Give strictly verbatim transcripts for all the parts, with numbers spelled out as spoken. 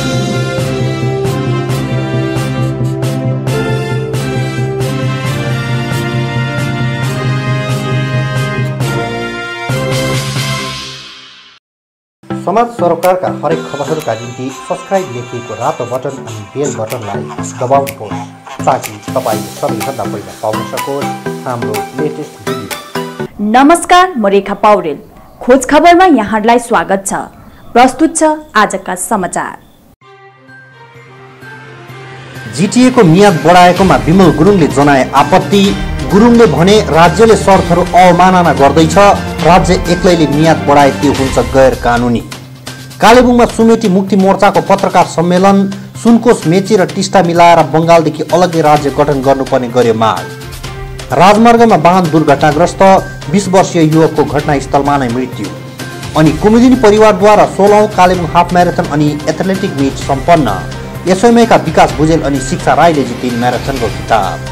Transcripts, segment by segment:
समाज सरोकारका हरेक खबरहरूका निम्ति सब्स्क्राइब लेखिएको रातो बटन अनि बेल बटनलाई दबाउनुहोस् ताकि तपाईँ सबैभन्दा पहिला पाउन सकोस् हाम्रो लेटेस्ट भिडियो। नमस्कार, म रेखा पौडेल। खोज खबरमा यहाँहरूलाई स्वागत छ। प्रस्तुत छ आजका समाचार। जिटिएको मियाद बढाएकोमा विमल गुरुङले जनाए आपत्ति। गुरुङले भने राज्यले शर्तहरू अवमानना गर्दैछ, राज्य एक्लैले मियाद बढाए त्यो हुन्छ गैर कानुनी। कालेबुङमा सुमेटी मुक्ति मोर्चाको पत्रकार सम्मेलन। सुनकोश मेची र टिस्टा मिलाएर बंगालदेखि अलग्गै राज्य गठन गर्नुपर्ने गर्यो माग। राजमार्गमा वाहन दुर्घटनाग्रस्त, बीस वर्षीय युवकको घटनास्थलमा नै मृत्यु। अनि कुमुदिनी परिवारद्वारा सोह्रौं कालेबुङ हाफ म्याराथन अनि एथलेटिक मिट सम्पन्न। एसएमएका विकास भुजेल अनि शिक्षा राईले जितिन् म्याराथनको खिताब।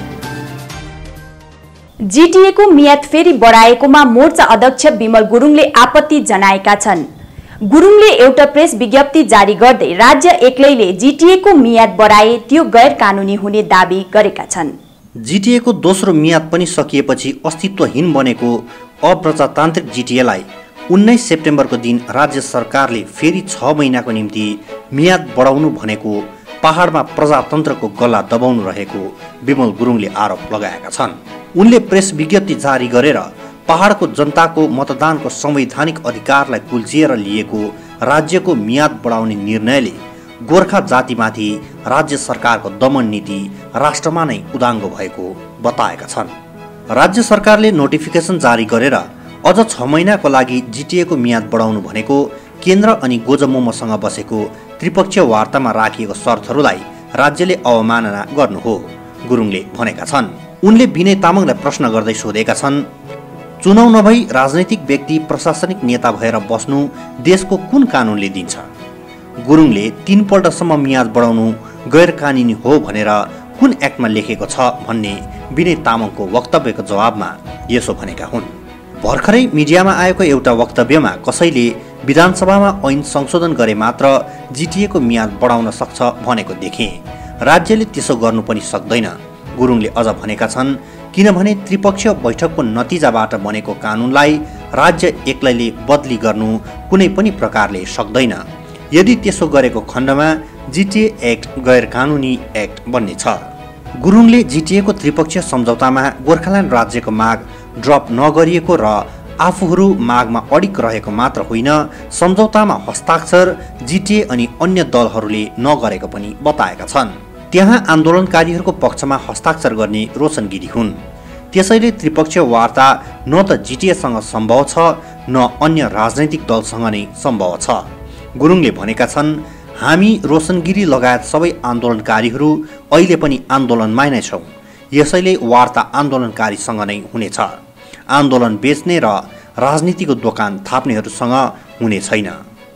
जिटिएको मियाद फेरि बढाएकोमा मोर्चा अध्यक्ष विमल गुरुङले आपत्ति जनाएका छन्। गुरुङले एउटा प्रेस विज्ञप्ति जारी गर्दै राज्य एक्लैले जिटिएको मियाद बढाए त्यो गैर कानुनी हुने दावी गरेका छन्। जिटिएको दोस्रो मियाद पनि सकिएपछि अस्तित्वहीन बनेको अप्रजातान्त्रिक जिटिएलाई उन्नाइस सेप्टेम्बरको दिन राज्य सरकारले फेरि छ महिनाको निम्ति मियाद बढाउनु भनेको पहाडमा प्रजातन्त्रको गल्ला दबाउनु रहेको विमल गुरुङले आरोप लगाएका छन्। उनले प्रेस विज्ञप्ति जारी गरेर पहाडको जनताको मतदानको संवैधानिक अधिकारलाई कुल्चिएर लिएको राज्यको मियाद बढाउने निर्णयले गोर्खा जातिमाथि राज्य सरकारको दमन नीति राष्ट्रमा नै उदाङ्गो भएको बताएका छन्। राज्य सरकारले नोटिफिकेसन जारी गरेर अझ छ महिनाको लागि जिटिएको मियाद बढाउनु भनेको केन्द्र अनि गोजमोमोसँग बसेको त्रिपक्षीय वार्तामा राखिएको शर्तहरूलाई राज्यले अवमानना गर्नु हो, गुरुङले भनेका छन्। उनले विनय तामाङलाई प्रश्न गर्दै सोधेका छन्, चुनाव नभई राजनैतिक व्यक्ति प्रशासनिक नेता भएर बस्नु देशको कुन कानुनले दिन्छ? गुरुङले तीन पल्टसम्म मियाद बढाउनु गैर कानुनी हो भनेर कुन एक्टमा लेखेको छ भन्ने विनय तामाङको वक्तव्यको जवाबमा यसो भनेका हुन्। भर्खरै मिडियामा आएको एउटा वक्तव्यमा कसैले विधानसभामा ऐन संशोधन गरे मात्र जिटिएको मियाद बढाउन सक्छ भनेको देखे। राज्यले त्यसो गर्नु पनि सक्दैन, गुरुङले अझ भनेका छन्, किनभने त्रिपक्षीय बैठकको नतिजाबाट बनेको कानुनलाई राज्य एक्लैले बदली गर्नु कुनै पनि प्रकारले सक्दैन। यदि त्यसो गरेको खण्डमा जिटिए एक्ट गैर कानुनी एक्ट बन्नेछ। गुरुङले जिटिएको त्रिपक्षीय सम्झौतामा गोर्खाल्यान्ड राज्यको माग ड्रप नगरिएको र आफूहरू मागमा अडिक रहेको मात्र होइन, सम्झौतामा हस्ताक्षर जिटिए अनि अन्य दलहरूले नगरेको पनि बताएका छन्। त्यहाँ आन्दोलनकारीहरूको पक्षमा हस्ताक्षर गर्ने रोशन गिरी हुन्। त्यसैले त्रिपक्षीय वार्ता न त जिटिएसँग सम्भव छ न अन्य राजनैतिक दलसँग नै सम्भव छ। गुरुङले भनेका छन्, हामी रोशन गिरी लगायत सबै आन्दोलनकारीहरू अहिले पनि आन्दोलनमै नै छौँ। यसैले वार्ता आन्दोलनकारीसँग नै हुनेछ। आन्दोलन बेच्ने र राजनीतिको दोकान थाप्नेहरूसँग हुने छैन।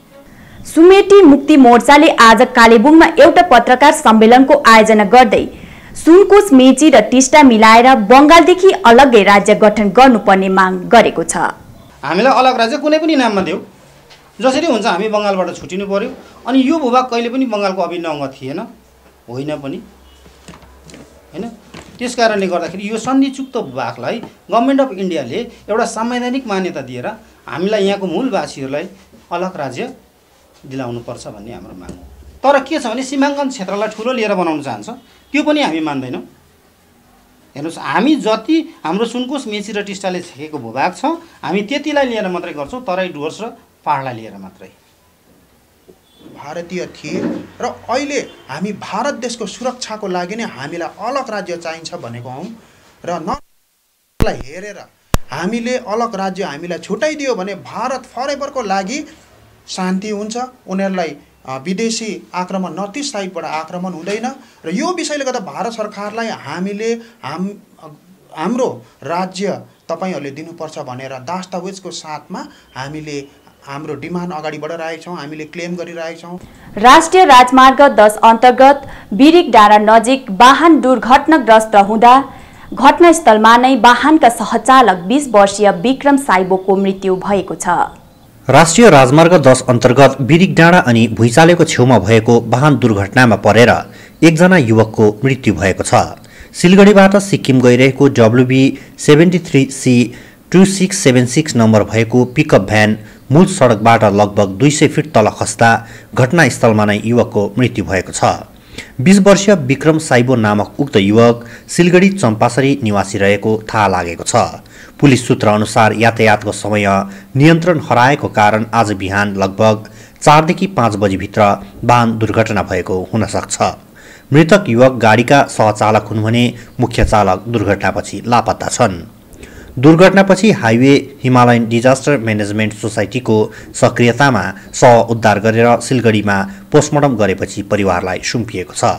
सुमेटी मुक्ति मोर्चाले आज कालेबुङमा एउटा पत्रकार सम्मेलनको आयोजना गर्दै सुनकोश मेची र टिस्टा मिलाएर बंगालदेखि अलग्गै राज्य गठन गर्नुपर्ने माग गरेको छ। हामीलाई अलग राज्य कुनै पनि नाममा देऊ, जसरी हुन्छ हामी बंगालबाट छुटिनु पर्यो। अनि यो भूभाग कहिले पनि बंगालको अभिन्न अङ्ग थिएन, होइन पनि हैन। त्यसकारणले गर्दाखेरि यो सन्धिचुक्त भूभागलाई गभर्नमेन्ट अफ इन्डियाले एउटा संवैधानिक मान्यता दिएर हामीलाई यहाँको मूलवासीहरूलाई अलग राज्य दिलाउनुपर्छ भन्ने हाम्रो माग हो। तर के छ भने सीमाङ्कन क्षेत्रलाई ठुलो लिएर बनाउन चाहन्छ, त्यो पनि हामी मान्दैनौँ। हेर्नुहोस्, हामी जति हाम्रो सुनकोश मेची र टिस्टाले छेकेको भूभाग छ हामी त्यतिलाई लिएर मात्रै गर्छौँ, तराई डुवर्स र पहाडलाई लिएर मात्रै। भारतीय थिए र अहिले हामी भारत देशको सुरक्षाको लागि नै हामीलाई अलग राज्य चाहिन्छ भनेको हौँ र नलाई हेरेर हामीले अलग राज्य हामीलाई छुटाइदियो भने भारत फरेभरको लागि शान्ति हुन्छ। उनीहरूलाई विदेशी आक्रमण नर्थ इस्ट साइडबाट आक्रमण हुँदैन र यो विषयले गर्दा भारत सरकारलाई हामीले हाम हाम्रो राज्य तपाईहरूले दिनुपर्छ भनेर दस्तावेजको साथमा हामीले हाम्रो डिमान्ड अगाडि बढाइरहेका छौँ, हामीले क्लेम गरिरहेका छौँ। राष्ट्रिय राजमार्ग दस अन्तर्गत बिरिक डाँडा नजिक वाहन दुर्घटनाग्रस्त हुँदा घटनास्थलमा नै वाहनका सहचालक बीस वर्षीय विक्रम साइबोको मृत्यु भएको छ। राष्ट्रिय राजमार्ग दस अन्तर्गत बिरिक डाँडा अनि भुइँचालेको छेउमा भएको वाहन दुर्घटनामा परेर एकजना युवकको मृत्यु भएको छ। सिलगढीबाट सिक्किम गइरहेको WB seventy three C two six seven six number भएको पिकअप भ्यान मूल सडकबाट लगभग दुई सय फिट तल खस्दा घटनास्थलमा नै युवकको मृत्यु भएको छ। बीस वर्षीय विक्रम साइबो नामक उक्त युवक सिलगढी चम्पासरी निवासी रहेको थाहा लागेको छ। पुलिस सूत्र अनुसार यातायातको समय नियन्त्रण हराएको कारण आज बिहान लगभग चारदेखि पाँच बजीभित्र वाहन दुर्घटना भएको हुन सक्छ। मृतक युवक गाडीका सहचालक हुन् भने मुख्य चालक दुर्घटनापछि लापत्ता छन्। दुर्घटनापछि हाइवे हिमालयन डिजास्टर म्यानेजमेन्ट सोसाइटीको सक्रियतामा शव उद्धार गरेर सिलगढीमा पोस्टमार्टम गरेपछि परिवारलाई सुम्पिएको छ।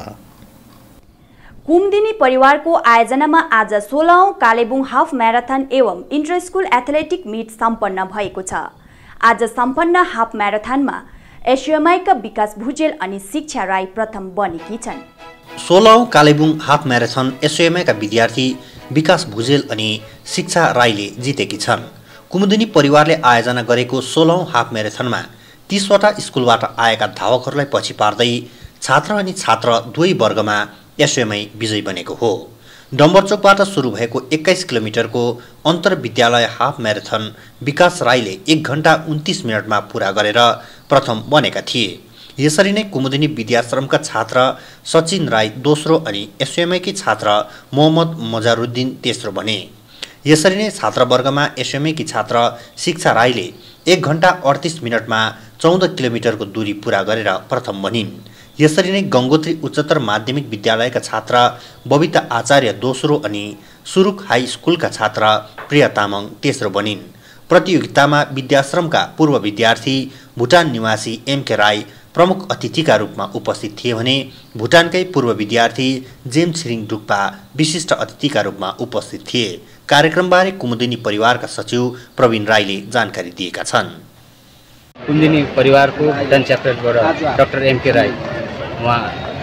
कुमुदिनी परिवारको आयोजनामा आज सोह्रौं कालेबुङ हाफ म्याराथन एवं इन्टर स्कुल एथलेटिक मिट सम्पन्न भएको छ। आज सम्पन्न हाफ म्याराथनमा एसयुएमआईका विकास भुजेल अनि शिक्षा राई प्रथम बनेकी छन्। सोह्रौं कालेबुङ हाफ म्याराथन एसयुएमआईका विद्यार्थी विकास भुजेल अनि शिक्षा राईले जितेकी छन्। कुमुदिनी परिवारले आयोजना गरेको सोह्रौं हाफ म्याराथनमा तीसवटा स्कुलबाट आएका धावकहरूलाई पछि पार्दै छात्र अनि छात्र दुवै वर्गमा एसयुएमआई विजयी बनेको हो। डम्बरचोकबाट सुरु भएको एक्काइस किलोमिटरको अन्तर विद्यालय हाफ म्याराथन विकास राईले एक घण्टा उन्तीस मिनटमा पूरा गरेर प्रथम बनेका थिए। यसरी नै कुमुदिनी विद्याश्रमका छात्र सचिन राई दोस्रो अनि एसयुएमआईकी छात्र मोहम्मद मजारुद्दिन तेस्रो बने। यसरी नै छात्रवर्गमा एसयुएमआईकी छात्र शिक्षा राईले एक घण्टा अडतिस मिनटमा चौध किलोमिटरको दूरी पूरा गरेर प्रथम बनिन्। यसरी नै गङ्गोत्री उच्चतर माध्यमिक विद्यालयका छात्र बबिता आचार्य दोस्रो अनि सुरुक हाई स्कुलका छात्र प्रिया तामाङ तेस्रो बनिन्। प्रतियोगितामा विद्याश्रमका पूर्व विद्यार्थी भुटान निवासी एमके राई प्रमुख अतिथिका रूपमा उपस्थित थिए भने भुटानकै पूर्व विद्यार्थी जेम छिरिङ डुक्पा विशिष्ट अतिथिका रूपमा उपस्थित थिए। कार्यक्रमबारे कुमुदिनी परिवारका सचिव प्रवीण राईले जानकारी दिएका छन्। कुमुदिनी परिवारको भुटान च्याप्टरबाट डाक्टर एमके राई उहाँ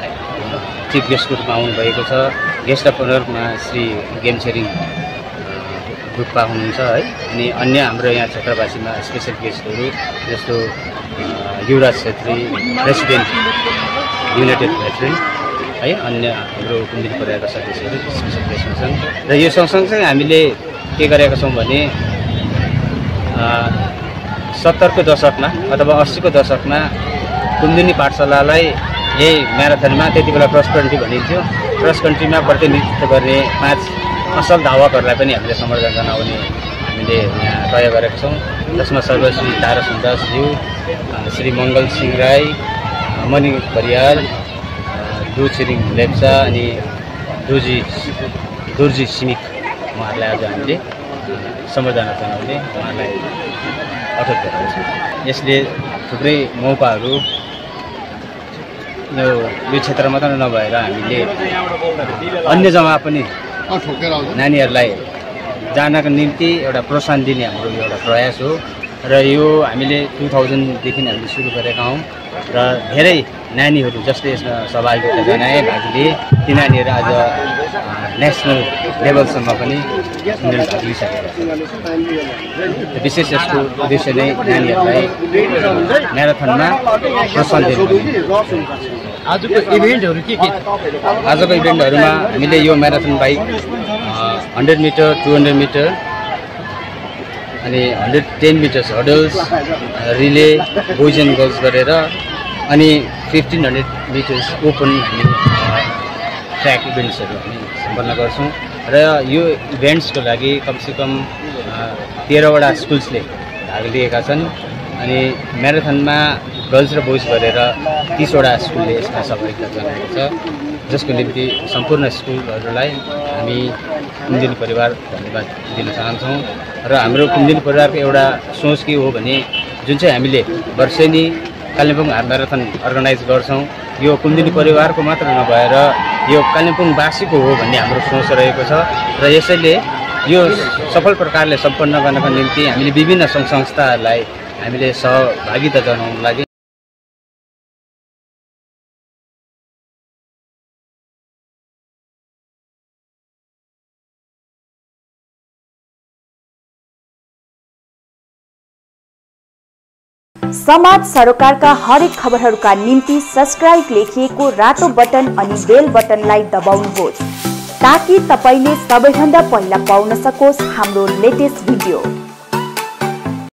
चिफ गेस्टको रूपमा आउनुभएको छ। गेस्ट अफ अनरमा श्री गेम छिरिङ डुक्पा हुनुहुन्छ है। अनि अन्य हाम्रो यहाँ क्षेत्रवासीमा स्पेसल गेस्टहरू जस्तो Yuvraj Chhetri president united veteran है, अन्य हाम्रो कुमुदिनी परिवारका सदस्यहरू स्पेसल गेस्टमा छन्। र यो सँगसँगै हामीले के गरेका छौँ भने सत्तरको दशकमा अथवा अस्सीको दशकमा कुमुदिनी पाठशालालाई यही म्याराथनमा त्यति बेला क्रस कन्ट्री भनिन्थ्यो, क्रस कन्ट्रीमा प्रतिनिधित्व गर्ने पाँच असल धावकहरूलाई पनि हामीले सम्बर्धना जनाउने हामीले यहाँ तय गरेका छौँ। जसमा सर्वश्री तारा सुन्दासज्यू, श्री मङ्गल सिंह राई, मणि परियार, डु छिरिङ लेप्चा अनि दुर्जी दुर्जी सिमिक उहाँहरूलाई आज हामीले सम्बर्धना जनाउने उहाँहरूलाई अठोट गरेका छौँ। यसले थुप्रै मौकाहरू यो यो क्षेत्र मात्र नभएर हामीले अन्य जग्गा पनि नानीहरूलाई जानका निम्ति एउटा प्रोत्साहन दिने हाम्रो यो एउटा प्रयास हो। र यो हामीले टु थाउजन्डदेखि हामीले सुरु गरेका हौँ र धेरै नानीहरू जसले यसमा सहभागिता जनाए भाग लिए ती नानीहरू आज नेसनल लेभलसम्म पनि भाग लिइसकेका छन्। विशेष यसको उद्देश्य नै नानीहरूलाई म्याराथनमा प्रोत्साहन दिनु। आजको इभेन्टहरू के के? आजको इभेन्टहरूमा हामीले यो marathon bike hundred meter, two hundred meter अनि hundred ten meters hurdles, relay, boys and girls गरेर अनि फिफ्टिन हन्ड्रेड मिटर्स ओपन हामी ट्र्याक इभेन्ट्सहरू हामी सम्पन्न गर्छौँ। र यो इभेन्ट्सको लागि कमसेकम तेह्रवटा स्कुल्सले भाग लिएका छन्। अनि म्याराथनमा गर्ल्स र बोइज गरेर तीसवटा स्कुलले यसमा सहभागिता जनाएको छ, जसको निम्ति सम्पूर्ण स्कुलहरूलाई हामी कुमुदिनी परिवार धन्यवाद दिन चाहन्छौँ। र हाम्रो कुमुदिनी परिवारको एउटा सोच के हो भने जुन चाहिँ हामीले वर्षेनी कालिम्पोङ हाफ म्याराथन अर्गनाइज गर्छौँ, यो कुमुदिनी परिवारको मात्र नभएर यो कालिम्पोङवासीको हो भन्ने हाम्रो सोच रहेको छ। र यसैले यो सफल प्रकारले सम्पन्न गर्नका निम्ति हामीले विभिन्न सङ्घ संस्थाहरूलाई हामीले सहभागिता जनाउन लागि समाज सरोकारका हरेक खबरहरूका निम्ति सब्स्क्राइब लेखिएको रातो बटन अनि बेल बटनलाई दबाउनुहोस् ताकि तपाईले सबैभन्दा पहिला पाउन सकोस् हाम्रो लेटेस्ट भिडियो।